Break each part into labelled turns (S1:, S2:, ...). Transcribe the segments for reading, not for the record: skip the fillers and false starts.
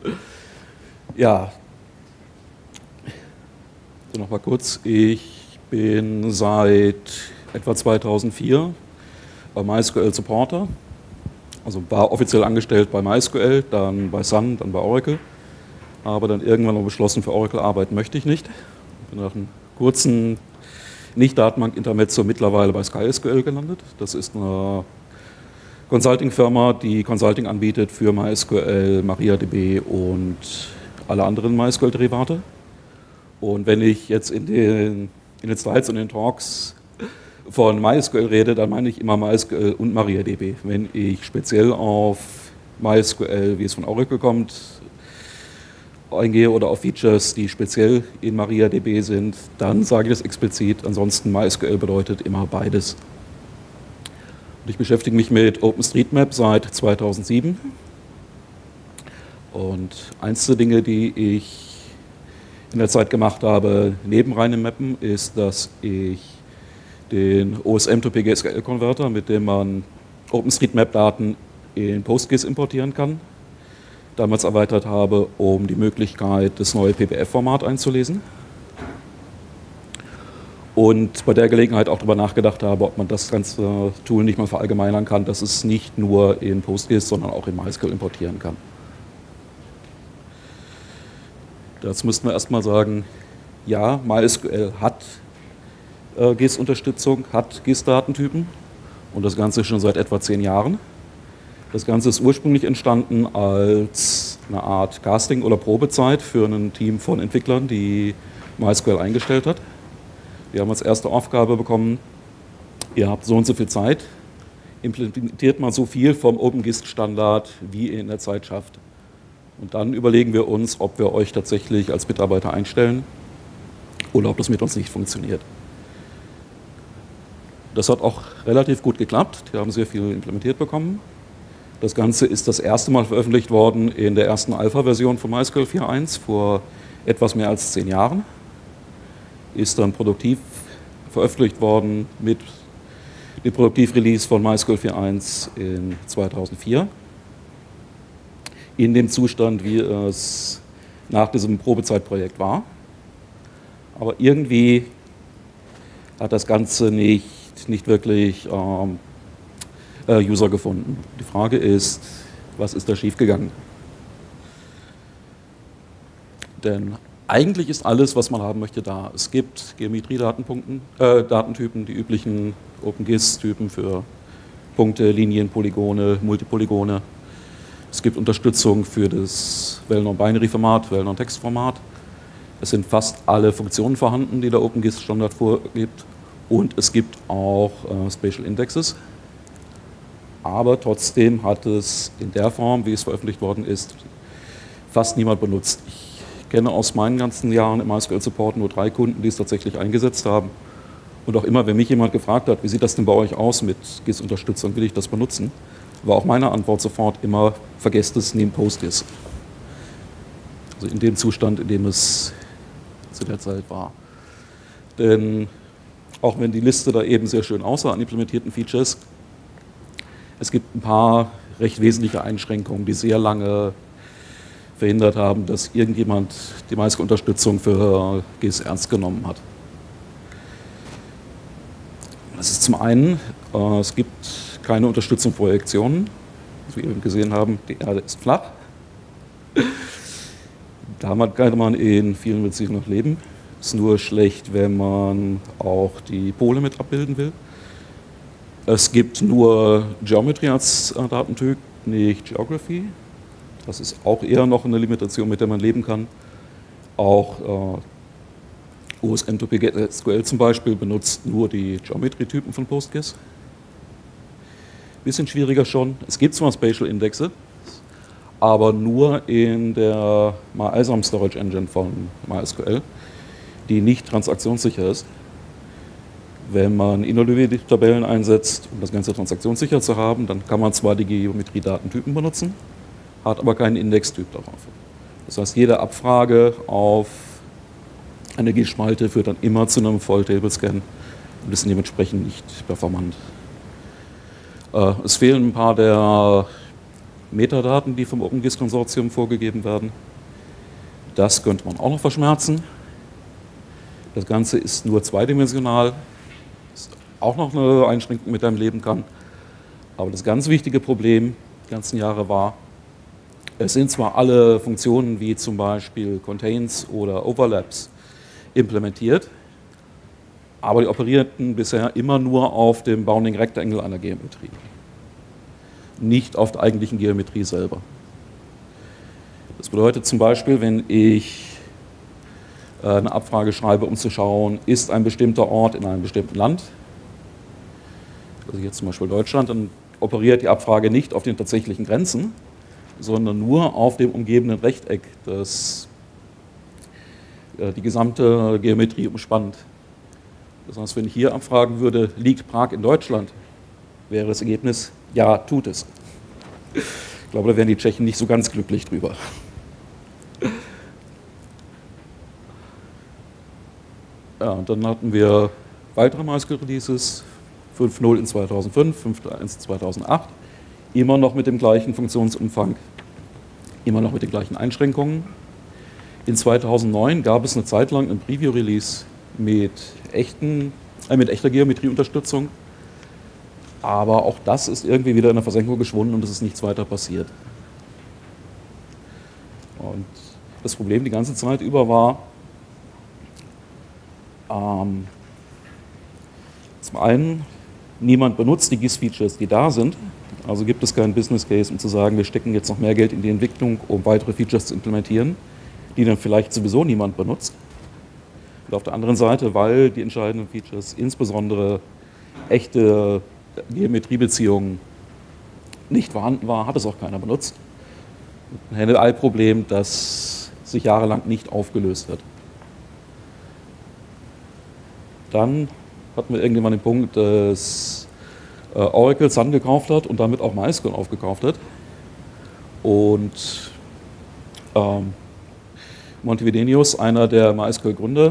S1: Ja, so noch mal kurz. Ich bin seit etwa 2004 bei MySQL Supporter. Also war offiziell angestellt bei MySQL, dann bei Sun, dann bei Oracle. Aber dann irgendwann noch beschlossen, für Oracle arbeiten möchte ich nicht. Bin nach einem kurzen Nicht-Datenbank-Intermezzo mittlerweile bei SkySQL gelandet. Das ist eine Consulting-Firma, die Consulting anbietet für MySQL, MariaDB und alle anderen MySQL-Derivate. Und wenn ich jetzt in den Slides und den Talks von MySQL rede, dann meine ich immer MySQL und MariaDB. Wenn ich speziell auf MySQL, wie es von Oracle kommt, eingehe oder auf Features, die speziell in MariaDB sind, dann sage ich das explizit. Ansonsten MySQL bedeutet immer beides. Und ich beschäftige mich mit OpenStreetMap seit 2007. Und eins der Dinge, die ich in der Zeit gemacht habe, neben reinem Mappen, ist, dass ich den OSM-to-PGSQL-Konverter, mit dem man OpenStreetMap-Daten in PostGIS importieren kann, damals erweitert habe, um die Möglichkeit, das neue PBF-Format einzulesen. Und bei der Gelegenheit auch darüber nachgedacht habe, ob man das ganze Tool nicht mal verallgemeinern kann, dass es nicht nur in PostGIS, sondern auch in MySQL importieren kann. Dazu müssten wir erstmal sagen, ja, MySQL hat GIS-Unterstützung, hat GIS-Datentypen und das Ganze schon seit etwa 10 Jahren. Das Ganze ist ursprünglich entstanden als eine Art Casting- oder Probezeit für ein Team von Entwicklern, die MySQL eingestellt hat. Wir haben als erste Aufgabe bekommen, ihr habt so und so viel Zeit, implementiert mal so viel vom OpenGIS-Standard, wie ihr in der Zeit schafft. Und dann überlegen wir uns, ob wir euch tatsächlich als Mitarbeiter einstellen oder ob das mit uns nicht funktioniert. Das hat auch relativ gut geklappt. Wir haben sehr viel implementiert bekommen. Das Ganze ist das erste Mal veröffentlicht worden in der ersten Alpha-Version von MySQL 4.1 vor etwas mehr als 10 Jahren. Ist dann produktiv veröffentlicht worden mit dem Produktiv-Release von MySQL 4.1 in 2004. In dem Zustand, wie es nach diesem Probezeitprojekt war. Aber irgendwie hat das Ganze nicht wirklich User gefunden. Die Frage ist, was ist da schiefgegangen? Denn eigentlich ist alles, was man haben möchte, da. Es gibt Geometrie-Datentypen, die üblichen OpenGIS-Typen für Punkte, Linien, Polygone, Multipolygone. Es gibt Unterstützung für das Well-Known-Binary-Format, Well-Known-Text-Format. Es sind fast alle Funktionen vorhanden, die der OpenGIS-Standard vorgibt. Und es gibt auch Spatial Indexes. Aber trotzdem hat es in der Form, wie es veröffentlicht worden ist, fast niemand benutzt. Ich kenne aus meinen ganzen Jahren im MySQL-Support nur 3 Kunden, die es tatsächlich eingesetzt haben. Und auch immer, wenn mich jemand gefragt hat, wie sieht das denn bei euch aus mit GIS-Unterstützung, will ich das benutzen, war auch meine Antwort sofort immer, vergesst es, nehmt PostGIS. Also in dem Zustand, in dem es zu der Zeit war. Denn auch wenn die Liste da eben sehr schön aussah an implementierten Features, es gibt ein paar recht wesentliche Einschränkungen, die sehr lange verhindert haben, dass irgendjemand die MySQL-Unterstützung für GIS ernst genommen hat. Das ist zum einen, es gibt keine Unterstützung für Projektionen. Wie wir eben gesehen haben, die Erde ist flach. Damit kann man in vielen Beziehungen noch leben. Ist nur schlecht, wenn man auch die Pole mit abbilden will. Es gibt nur Geometry als Datentyp, nicht Geography. Das ist auch eher noch eine Limitation, mit der man leben kann. Auch OSM-to-PGSQL zum Beispiel benutzt nur die Geometry-Typen von PostGIS. Bisschen schwieriger schon. Es gibt zwar Spatial Indexe, aber nur in der ISAM Storage Engine von MySQL, die nicht transaktionssicher ist. Wenn man InnoDB-Tabellen einsetzt, um das Ganze transaktionssicher zu haben, dann kann man zwar die Geometrie-Datentypen benutzen, hat aber keinen Indextyp darauf. Das heißt, jede Abfrage auf eine GIS-Spalte führt dann immer zu einem Voll-Table-Scan und ist dementsprechend nicht performant. Es fehlen ein paar der Metadaten, die vom OpenGIS-Konsortium vorgegeben werden. Das könnte man auch noch verschmerzen. Das Ganze ist nur zweidimensional. Ist auch noch eine Einschränkung, mit der man leben kann. Aber das ganz wichtige Problem die ganzen Jahre war, es sind zwar alle Funktionen wie zum Beispiel Contains oder Overlaps implementiert, aber die operierten bisher immer nur auf dem Bounding Rectangle einer Geometrie, nicht auf der eigentlichen Geometrie selber. Das bedeutet zum Beispiel, wenn ich eine Abfrage schreibe, um zu schauen, ist ein bestimmter Ort in einem bestimmten Land, also jetzt zum Beispiel Deutschland, dann operiert die Abfrage nicht auf den tatsächlichen Grenzen, sondern nur auf dem umgebenden Rechteck, das die gesamte Geometrie umspannt. Das heißt, wenn ich hier abfragen würde, liegt Prag in Deutschland, wäre das Ergebnis, ja, tut es. Ich glaube, da wären die Tschechen nicht so ganz glücklich drüber. Ja, und dann hatten wir weitere MySQL-Releases, 5.0 in 2005, 5.1 in 2008, immer noch mit dem gleichen Funktionsumfang, immer noch mit den gleichen Einschränkungen. In 2009 gab es eine Zeit lang ein Preview-Release mit echter Geometrieunterstützung, aber auch das ist irgendwie wieder in der Versenkung geschwunden und es ist nichts weiter passiert. Und das Problem die ganze Zeit über war, zum einen, niemand benutzt die GIS-Features, die da sind, also gibt es keinen Business Case, um zu sagen, wir stecken jetzt noch mehr Geld in die Entwicklung, um weitere Features zu implementieren, die dann vielleicht sowieso niemand benutzt. Und auf der anderen Seite, weil die entscheidenden Features, insbesondere echte Geometriebeziehungen, nicht vorhanden war, hat es auch keiner benutzt. Ein Henne-Ei-Problem, das sich jahrelang nicht aufgelöst hat. Dann hatten wir irgendwann den Punkt, dass Oracle Sun gekauft hat und damit auch MySQL aufgekauft hat. Und Montevidenius, einer der MySQL-Gründer,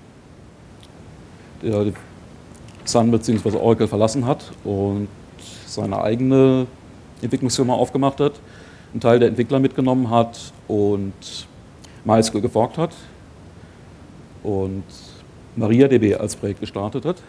S1: der Sun bzw. Oracle verlassen hat und seine eigene Entwicklungsfirma aufgemacht hat, einen Teil der Entwickler mitgenommen hat und MySQL geforkt hat und MariaDB als Projekt gestartet hat.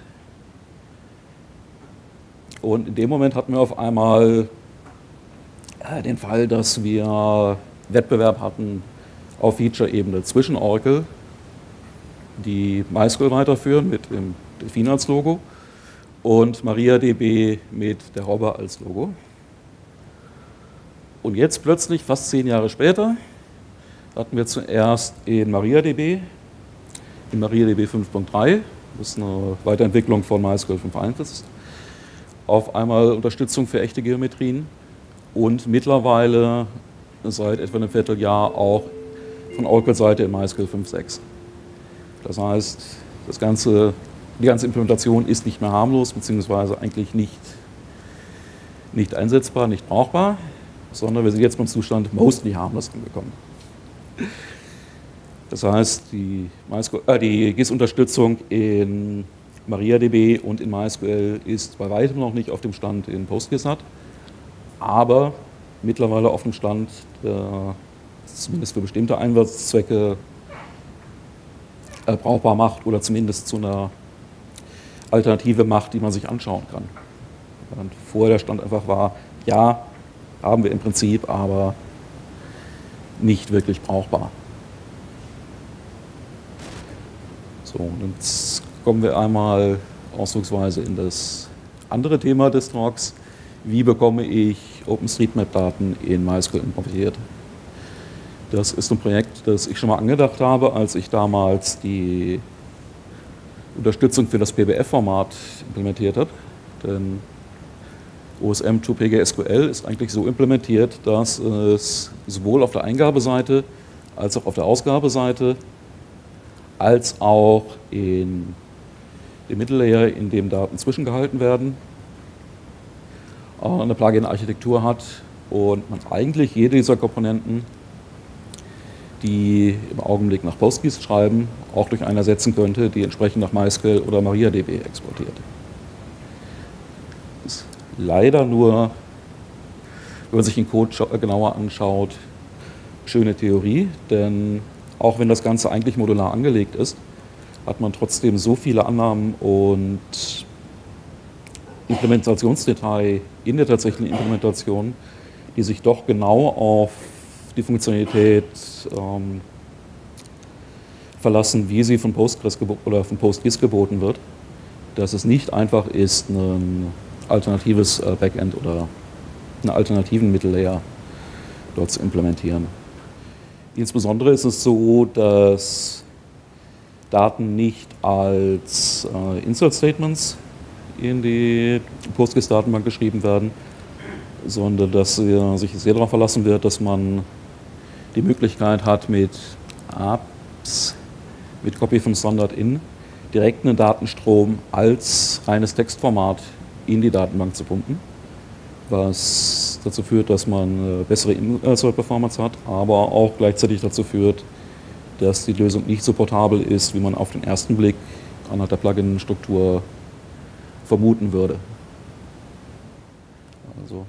S1: Und in dem Moment hatten wir auf einmal den Fall, dass wir Wettbewerb hatten auf Feature-Ebene zwischen Oracle, die MySQL weiterführen mit dem Delfin als Logo, und MariaDB mit der Robber als Logo. Und jetzt plötzlich, fast 10 Jahre später, hatten wir zuerst in MariaDB 5.3, das ist eine Weiterentwicklung von MySQL 5.1 ist, auf einmal Unterstützung für echte Geometrien und mittlerweile seit etwa einem Vierteljahr auch von Oracle-Seite in MySQL 5.6. Das heißt, die ganze Implementation ist nicht mehr harmlos, beziehungsweise eigentlich nicht einsetzbar, nicht brauchbar, sondern wir sind jetzt beim Zustand mostly harmless angekommen. Das heißt, die GIS-Unterstützung in MariaDB und in MySQL ist bei weitem noch nicht auf dem Stand in PostGIS hat, aber mittlerweile auf dem Stand, der zumindest für bestimmte Einsatzzwecke brauchbar macht oder zumindest zu einer Alternative macht, die man sich anschauen kann. Und vorher der Stand einfach war, ja, haben wir im Prinzip, aber nicht wirklich brauchbar. So, und jetzt kommen wir einmal ausdrucksweise in das andere Thema des Talks. Wie bekomme ich OpenStreetMap-Daten in MySQL importiert? Das ist ein Projekt, das ich schon mal angedacht habe, als ich damals die Unterstützung für das PBF-Format implementiert habe. Denn OSM to PGSQL ist eigentlich so implementiert, dass es sowohl auf der Eingabeseite als auch auf der Ausgabeseite als auch in dem Mittellayer, in dem Daten zwischengehalten werden, eine Plugin-Architektur hat und man eigentlich jede dieser Komponenten, die im Augenblick nach PostGIS schreiben, auch durch eine ersetzen könnte, die entsprechend nach MySQL oder MariaDB exportiert. Das ist leider nur wenn man sich den Code genauer anschaut, schöne Theorie, denn auch wenn das Ganze eigentlich modular angelegt ist, hat man trotzdem so viele Annahmen und Implementationsdetail in der tatsächlichen Implementation, die sich doch genau auf die Funktionalität verlassen, wie sie von Postgres oder von PostGIS geboten wird, dass es nicht einfach ist, ein alternatives Backend oder einen alternativen Mittellayer dort zu implementieren. Insbesondere ist es so, dass Daten nicht als Insert-Statements in die PostGIS-Datenbank geschrieben werden, sondern dass sich sehr darauf verlassen wird, dass man die Möglichkeit hat, mit APS, mit Copy from Standard in, direkt einen Datenstrom als reines Textformat in die Datenbank zu pumpen, was dazu führt, dass man bessere Insert-Performance hat, aber auch gleichzeitig dazu führt, dass die Lösung nicht so portabel ist, wie man auf den ersten Blick anhand der Plugin-Struktur vermuten würde. Also,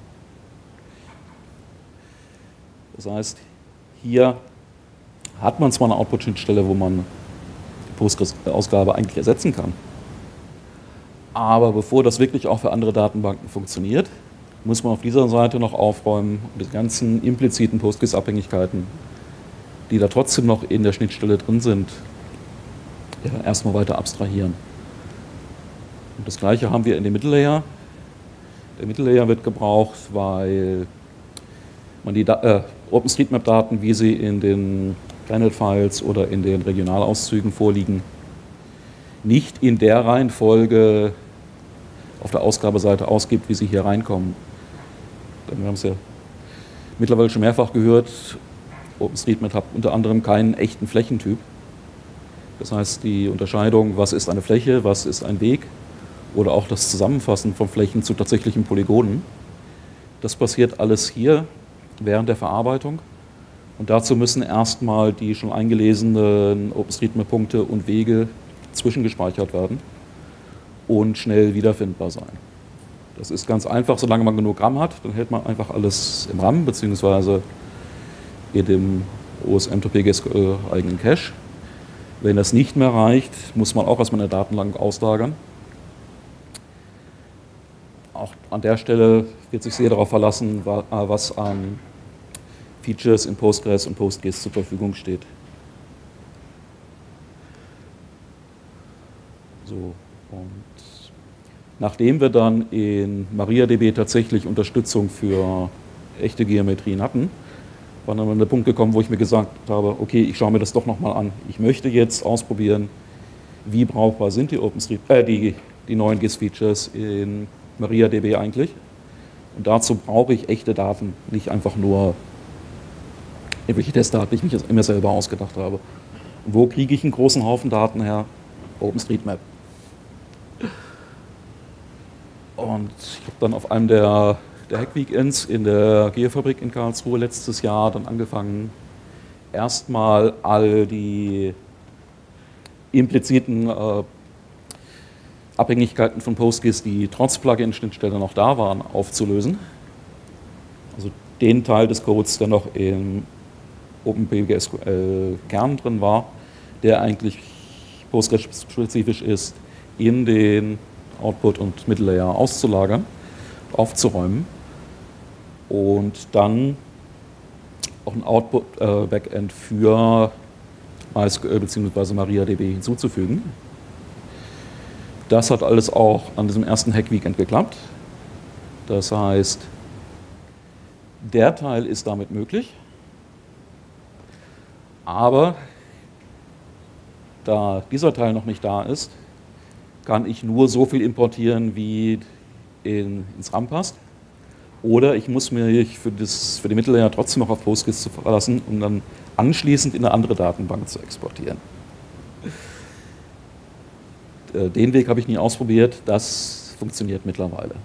S1: das heißt, hier hat man zwar eine Output-Schnittstelle, wo man die Postgres-Ausgabe eigentlich ersetzen kann, aber bevor das wirklich auch für andere Datenbanken funktioniert, muss man auf dieser Seite noch aufräumen und die ganzen impliziten PostGIS-Abhängigkeiten, die da trotzdem noch in der Schnittstelle drin sind, ja, erstmal weiter abstrahieren. Und das Gleiche haben wir in dem Mittellayer. Der Mittellayer wird gebraucht, weil man die OpenStreetMap-Daten, wie sie in den Planet-Files oder in den Regionalauszügen vorliegen, nicht in der Reihenfolge auf der Ausgabeseite ausgibt, wie sie hier reinkommen. Denn wir haben es ja mittlerweile schon mehrfach gehört, OpenStreetMap hat unter anderem keinen echten Flächentyp. Das heißt, die Unterscheidung, was ist eine Fläche, was ist ein Weg, oder auch das Zusammenfassen von Flächen zu tatsächlichen Polygonen, das passiert alles hier während der Verarbeitung. Und dazu müssen erstmal die schon eingelesenen OpenStreetMap-Punkte und Wege zwischengespeichert werden und schnell wiederfindbar sein. Das ist ganz einfach, solange man genug RAM hat, dann hält man einfach alles im RAM, beziehungsweise in dem OSM-TPGSQL eigenen Cache. Wenn das nicht mehr reicht, muss man auch erstmal eine Datenbank auslagern. Auch an der Stelle wird sich sehr darauf verlassen, was an Features in Postgres und PostGIS zur Verfügung steht. So, und nachdem wir dann in MariaDB tatsächlich Unterstützung für echte Geometrien hatten, war dann der Punkt gekommen, wo ich mir gesagt habe, okay, ich schaue mir das doch nochmal an. Ich möchte jetzt ausprobieren, wie brauchbar sind die neuen GIS-Features in MariaDB eigentlich. Und dazu brauche ich echte Daten, nicht einfach nur irgendwelche Testdaten, die ich mich immer selber ausgedacht habe. Und wo kriege ich einen großen Haufen Daten her? OpenStreetMap. Und ich habe dann auf einem der Hack-Weekends in der Geofabrik in Karlsruhe letztes Jahr dann angefangen, erstmal all die impliziten Abhängigkeiten von PostGIS, die trotz Plugin-Schnittstelle noch da waren, aufzulösen. Also den Teil des Codes, der noch im OpenPGSQL-Kern drin war, der eigentlich Postgres-spezifisch ist, in den Output- und Mittellayer auszulagern, aufzuräumen und dann auch ein Output-Backend für MySQL bzw. MariaDB hinzuzufügen. Das hat alles auch an diesem ersten Hack-Weekend geklappt. Das heißt, der Teil ist damit möglich, aber da dieser Teil noch nicht da ist, kann ich nur so viel importieren, wie ins RAM passt. Oder ich muss mich für die Mittellayer trotzdem noch auf PostGIS verlassen, um dann anschließend in eine andere Datenbank zu exportieren. Den Weg habe ich nie ausprobiert, das funktioniert mittlerweile.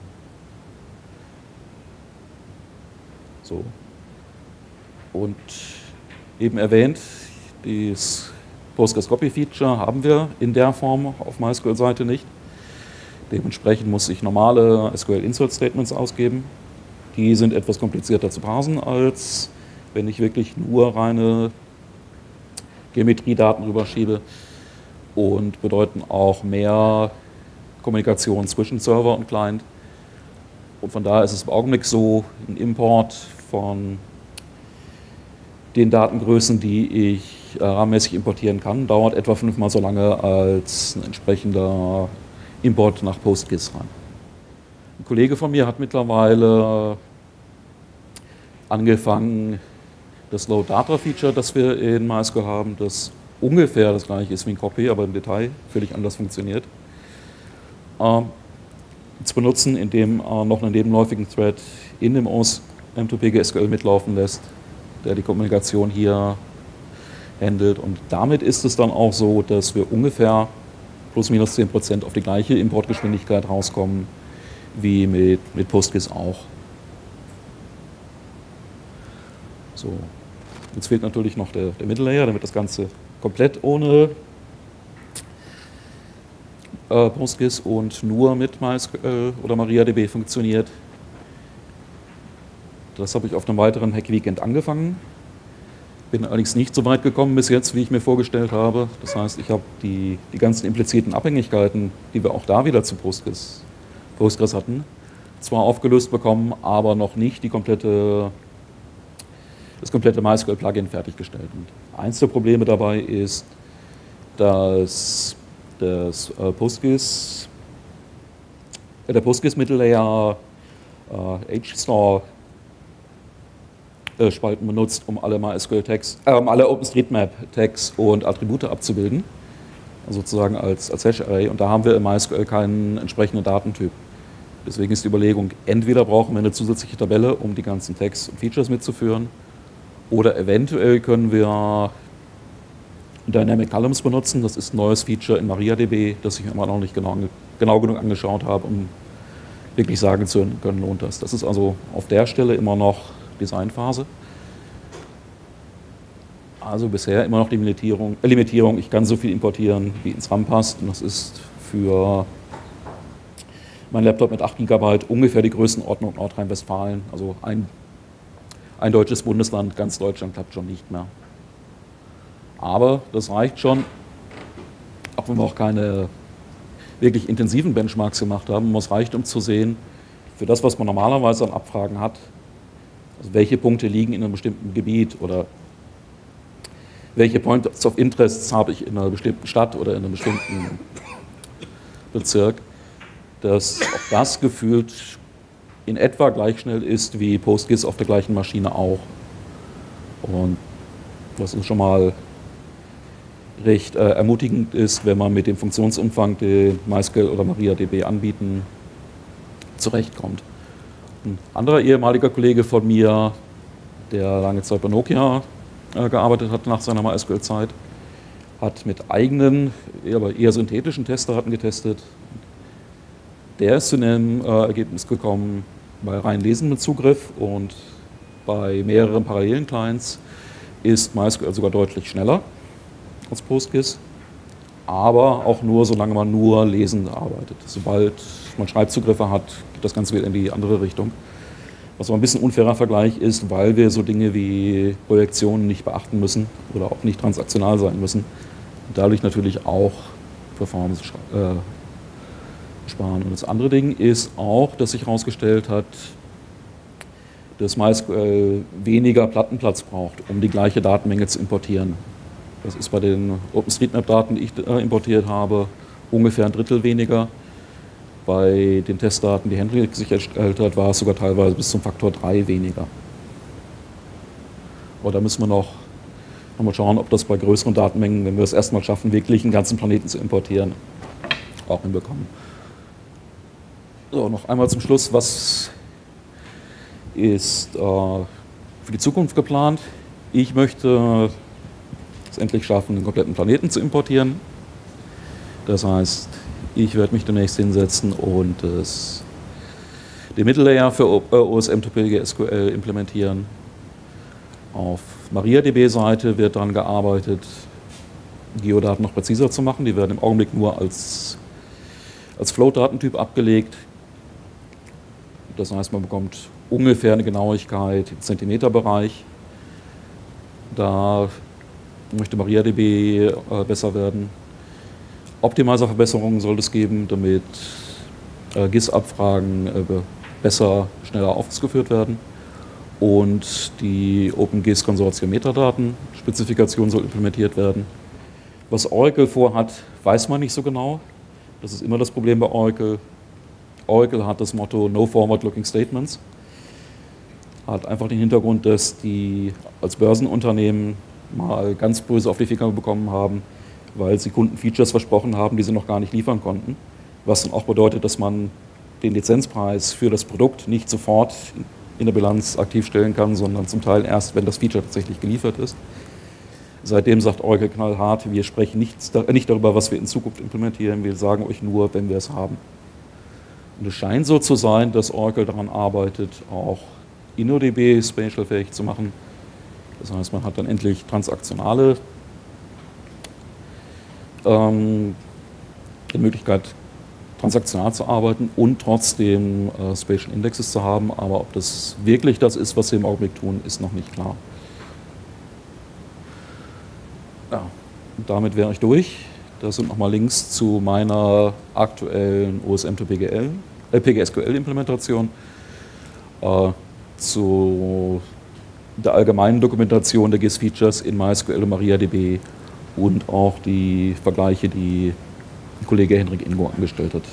S1: So. Und eben erwähnt, das Postgres-Copy-Feature haben wir in der Form auf MySQL-Seite nicht. Dementsprechend muss ich normale SQL-Insert-Statements ausgeben. Die sind etwas komplizierter zu parsen, als wenn ich wirklich nur reine Geometriedaten rüberschiebe und bedeuten auch mehr Kommunikation zwischen Server und Client. Und von daher ist es im Augenblick so, ein Import von den Datengrößen, die ich rahmenmäßig importieren kann, dauert etwa 5-mal so lange als ein entsprechender Import nach PostGIS rein. Ein Kollege von mir hat mittlerweile angefangen, das Load-Data-Feature, das wir in MySQL haben, das ungefähr das gleiche ist wie ein Copy, aber im Detail völlig anders funktioniert, zu benutzen, indem er noch einen nebenläufigen Thread in dem OSM2PGSQL mitlaufen lässt, der die Kommunikation hier handelt. Und damit ist es dann auch so, dass wir ungefähr plus minus 10% auf die gleiche Importgeschwindigkeit rauskommen wie mit PostGIS auch. So. Jetzt fehlt natürlich noch der Middle Layer, damit das Ganze komplett ohne PostGIS und nur mit MySQL oder MariaDB funktioniert. Das habe ich auf einem weiteren Hack-Weekend angefangen. Bin allerdings nicht so weit gekommen bis jetzt, wie ich mir vorgestellt habe. Das heißt, ich habe die ganzen impliziten Abhängigkeiten, die wir auch da wieder zu Postgres hatten, zwar aufgelöst bekommen, aber noch nicht das komplette MySQL-Plugin fertiggestellt. Und eins der Probleme dabei ist, dass der PostGIS Middle Layer HStore Spalten benutzt, um alle MySQL-Tags, alle OpenStreetMap-Tags und Attribute abzubilden, also sozusagen als Hash-Array. Und da haben wir im MySQL keinen entsprechenden Datentyp. Deswegen ist die Überlegung, entweder brauchen wir eine zusätzliche Tabelle, um die ganzen Tags und Features mitzuführen, oder eventuell können wir Dynamic Columns benutzen. Das ist ein neues Feature in MariaDB, das ich mir immer noch nicht genau genug angeschaut habe, um wirklich sagen zu können, lohnt das. Das ist also auf der Stelle immer noch Designphase. Also bisher immer noch die Limitierung, ich kann so viel importieren, wie ins RAM passt. Und das ist für mein Laptop mit 8 GB ungefähr die Größenordnung Nordrhein-Westfalen. Also ein deutsches Bundesland, ganz Deutschland klappt schon nicht mehr. Aber das reicht schon, auch wenn wir auch keine wirklich intensiven Benchmarks gemacht haben. Es reicht, um zu sehen, für das, was man normalerweise an Abfragen hat, also welche Punkte liegen in einem bestimmten Gebiet oder welche Points of Interest habe ich in einer bestimmten Stadt oder in einem bestimmten Bezirk, dass auch das gefühlt in etwa gleich schnell ist wie PostGIS auf der gleichen Maschine auch. Und was uns schon mal recht ermutigend ist, wenn man mit dem Funktionsumfang, den MySQL oder MariaDB anbieten, zurechtkommt. Ein anderer ehemaliger Kollege von mir, der lange Zeit bei Nokia gearbeitet hat nach seiner MySQL-Zeit, hat mit eigenen, aber eher synthetischen Testdaten getestet. Der ist zu einem Ergebnis gekommen, bei rein Lesen mit Zugriff und bei mehreren parallelen Clients ist MySQL sogar deutlich schneller als PostGIS, aber auch nur, solange man nur lesend arbeitet. Sobald man Schreibzugriffe hat, geht das Ganze wieder in die andere Richtung. Was aber ein bisschen unfairer Vergleich ist, weil wir so Dinge wie Projektionen nicht beachten müssen oder auch nicht transaktional sein müssen. Und dadurch natürlich auch Performance sparen. Und das andere Ding ist auch, dass sich herausgestellt hat, dass MySQL weniger Plattenplatz braucht, um die gleiche Datenmenge zu importieren. Das ist bei den OpenStreetMap-Daten, die ich importiert habe, ungefähr ein Drittel weniger. Bei den Testdaten, die Henry sich erstellt hat, war es sogar teilweise bis zum Faktor 3 weniger. Aber da müssen wir noch mal schauen, ob das bei größeren Datenmengen, wenn wir es erstmal schaffen, wirklich einen ganzen Planeten zu importieren, auch hinbekommen. So, noch einmal zum Schluss, was ist für die Zukunft geplant? Ich möchte es endlich schaffen, den kompletten Planeten zu importieren. Das heißt, ich werde mich demnächst hinsetzen und den Middle Layer für OSM2PGSQL implementieren. Auf MariaDB-Seite wird daran gearbeitet, Geodaten noch präziser zu machen. Die werden im Augenblick nur als Float-Datentyp abgelegt. Das heißt, man bekommt ungefähr eine Genauigkeit im Zentimeterbereich. Da möchte MariaDB besser werden. Optimizer-Verbesserungen soll es geben, damit GIS-Abfragen besser, schneller ausgeführt werden. Und die OpenGIS-Konsortium-Metadaten-Spezifikation soll implementiert werden. Was Oracle vorhat, weiß man nicht so genau. Das ist immer das Problem bei Oracle. Oracle hat das Motto No Forward-Looking Statements. Hat einfach den Hintergrund, dass die als Börsenunternehmen mal ganz böse auf die Finger bekommen haben, weil sie Kunden Features versprochen haben, die sie noch gar nicht liefern konnten. Was dann auch bedeutet, dass man den Lizenzpreis für das Produkt nicht sofort in der Bilanz aktiv stellen kann, sondern zum Teil erst, wenn das Feature tatsächlich geliefert ist. Seitdem sagt Oracle knallhart, wir sprechen nicht darüber, was wir in Zukunft implementieren, wir sagen euch nur, wenn wir es haben. Und es scheint so zu sein, dass Oracle daran arbeitet, auch InnoDB spatial-fähig zu machen. Das heißt, man hat dann endlich transaktionale die Möglichkeit, transaktional zu arbeiten und trotzdem Spatial Indexes zu haben. Aber ob das wirklich das ist, was wir im Augenblick tun, ist noch nicht klar. Ja, und damit wäre ich durch. Das sind nochmal Links zu meiner aktuellen PGSQL-Implementation, zu der allgemeinen Dokumentation der GIS-Features in MySQL und MariaDB und auch die Vergleiche, die Kollege Henrik Ingo angestellt hat.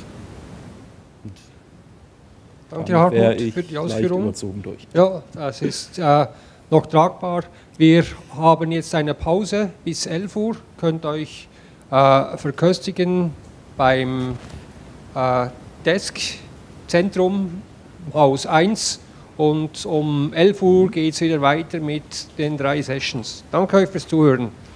S2: Danke, Hartmut, für die Ausführungen. Ja, das ist noch tragbar. Wir haben jetzt eine Pause bis 11 Uhr. Könnt euch verköstigen beim Desk-Zentrum Haus 1 und um 11 Uhr geht es wieder weiter mit den 3 Sessions. Danke euch fürs Zuhören.